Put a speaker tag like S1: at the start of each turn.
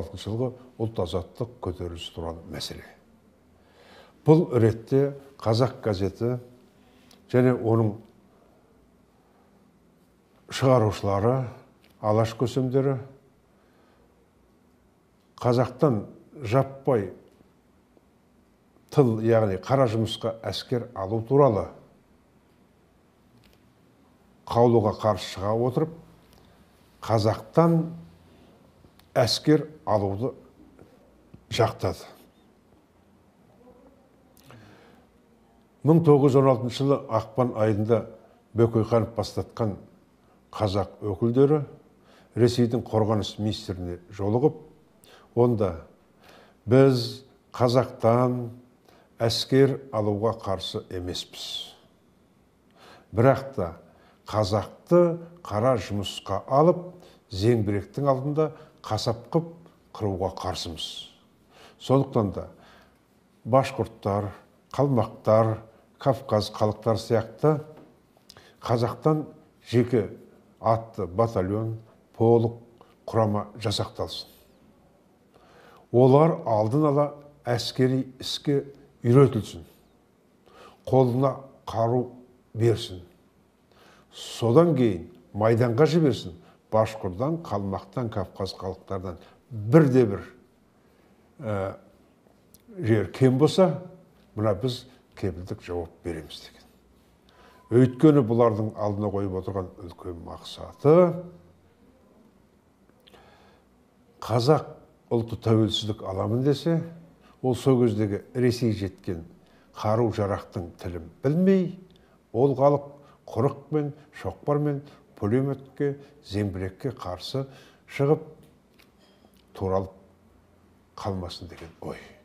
S1: 1916 жылғы ұлт азаттық көтерілісі туралы мәселе. Бұл ретте Қазақ газеті және оның шығарушылары, алаш көсемдері қазақтан жаппай тыл, яғни қара жұмысқа әскер алу туралы қаулыға қарсы шыға отырып, қазақтан әскер алуды жақтады. 1916 жылы ақпан айында Бөкейханов бастатқан қазақ өкілдері Ресейдің қорғаныс министріне жолығып, онда біз қазақтан әскер алуға қарсы емеспіз. Бірақ та қазақты қара жұмысқа алып, зеңбіректің алдында қасап қып қыруға қарсымыз. Сондықтан да башқұрттар, қалмақтар, Кавказ халықтар сияқты қазақтан жеке атты батальон, полк, құрама жасақталсын. Олар алдын ала әскери іске үйретілсін, қолына қару берсін. Содан кейін майданға жіберсін, башқұрттан, қалмақтан, Кавказ халықтардан бірде-бір жер кем болса, мына біз кепілдік жауап береміз деген. Өйткені бұлардың алдына қойып отырған үлкен мақсаты қазақ ұлты тәуелсіздік аламын десе, ол сол кездегі Ресей жеткен қару жарақтың тілін білмей, ол халық құрықпен, шоқпармен, пулеметке, зеңбірекке қарсы шығып туралып қалмасын деген ой.